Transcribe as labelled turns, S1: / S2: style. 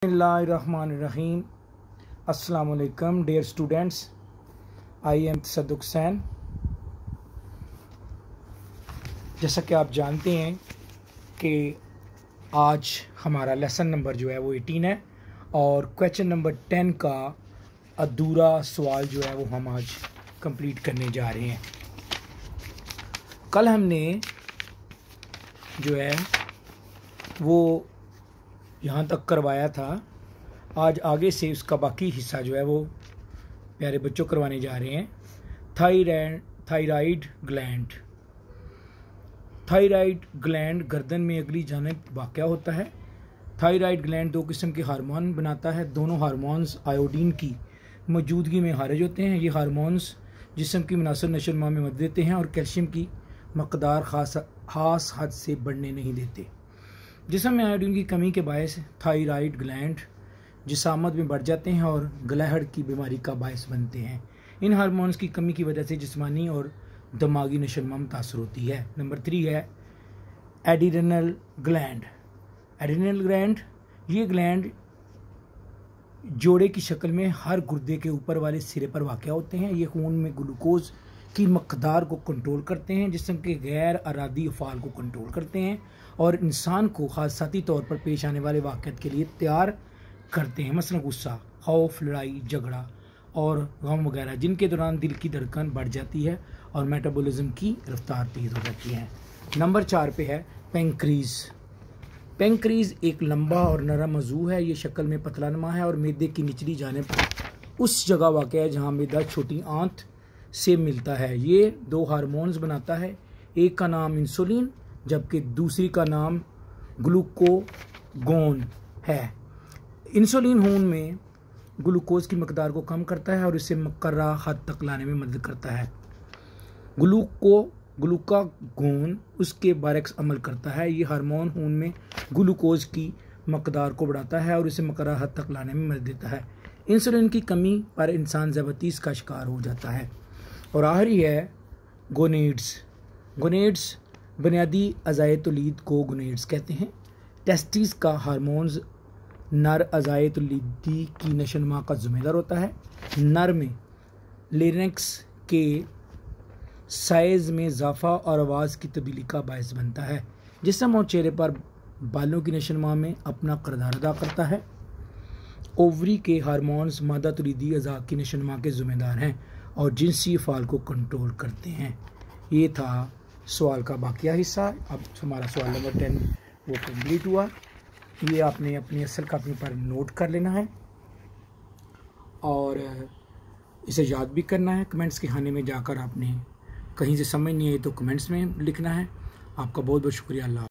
S1: बिस्मिल्लाहिर्रहमानिर्रहीम। अस्सलाम वालेकुम dear students, I am Sadiq Sain. जैसा कि आप जानते हैं कि आज हमारा लेसन नंबर जो है वो 18 है और क्वेश्चन नंबर 10 का अधूरा सवाल जो है वो हम आज कंप्लीट करने जा रहे हैं। कल हमने जो है वो यहाँ तक करवाया था, आज आगे से उसका बाकी हिस्सा जो है वो प्यारे बच्चों करवाने जा रहे हैं। Thyroid gland. थायराइड ग्लैंड गर्दन में अगली जानिब वाक़या होता है। थायराइड ग्लैंड दो किस्म के हार्मोन बनाता है। दोनों हार्मोन्स आयोडीन की मौजूदगी में खारिज होते हैं। ये हार्मोन्स जिस्म की मुनासिब नशोनुमा में मदद देते हैं और कैल्शियम की मकदार खास हद से बढ़ने नहीं देते। जिस्म में आयोडीन की कमी के बायस थायराइड ग्लैंड जिसामत में बढ़ जाते हैं और गलाहट की बीमारी का बायस बनते हैं। इन हार्मोन्स की कमी की वजह से जिस्मानी और दिमागी नशोनुमा मुतासर होती है। नंबर 3 है एड्रिनल ग्लैंड। एड्रिनल ग्लैंड, ये ग्लैंड जोड़े की शक्ल में हर गुर्दे के ऊपर वाले सिरे पर वाक़या होते हैं। ये खून में ग्लूकोज की मकदार को कंट्रोल करते हैं, जिस्म के गैर अरादी अफ़ाल को कंट्रोल करते हैं और इंसान को हादसाती तौर पर पेश आने वाले वाक़यात के लिए तैयार करते हैं, मसलन गुस्सा, खौफ, लड़ाई झगड़ा और गम वगैरह, जिनके दौरान दिल की धड़कन बढ़ जाती है और मेटाबॉलिज्म की रफ्तार तेज़ हो जाती है। नंबर 4 पे है पेंक्रीज। पेंक्रीज एक लंबा और नरम अज़ू है। ये शक्ल में पतला नुमा है और मैदे की निचली जानिब उस जगह वाक़या है जहाँ मैदा छोटी आंत से मिलता है। ये दो हार्मोन्स बनाता है, एक का नाम इंसुलिन जबकि दूसरी का नाम ग्लूकागोन है। इंसुलिन खून में ग्लूकोज की मकदार को कम करता है और इसे मुकर्रा हद तक लाने में मदद करता है। ग्लूकागोन उसके बरक्स अमल करता है। ये हार्मोन खून में ग्लूकोज की मकदार को बढ़ाता है और इसे मुकर्रा हद तक लाने में मदद देता है। इंसुलिन की कमी पर इंसान ज़याबतीस का शिकार हो जाता है। और आखिरी है गोनेड्स। गोनेड्स बुनियादी अज़ाए तौलीद को गोनेड्स कहते हैं। टेस्टिस का हार्मोन्स नर अज़ाए तौलीदी की नशोनुमा का ज़िम्मेदार होता है। नर में लेरिंक्स के साइज़ में इजाफा और आवाज़ की तब्दीली का बायस बनता है। जिस्म और चेहरे पर बालों की नशोनुमा में अपना किरदार अदा करता है। ओवरी के हार्मोन्स मादा तौलीदी अज़ा की नशोनुमा के ज़िम्मेदार हैं और जिनसी अफ़ाल को कंट्रोल करते हैं। ये था सवाल का बाकिया हिस्सा। अब हमारा सवाल नंबर 10 वो कंप्लीट हुआ। ये आपने अपनी असल कापी पर नोट कर लेना है और इसे याद भी करना है। कमेंट्स के खाने में जाकर आपने कहीं से समझ नहीं आई तो कमेंट्स में लिखना है। आपका बहुत बहुत शुक्रिया। अल्लाह।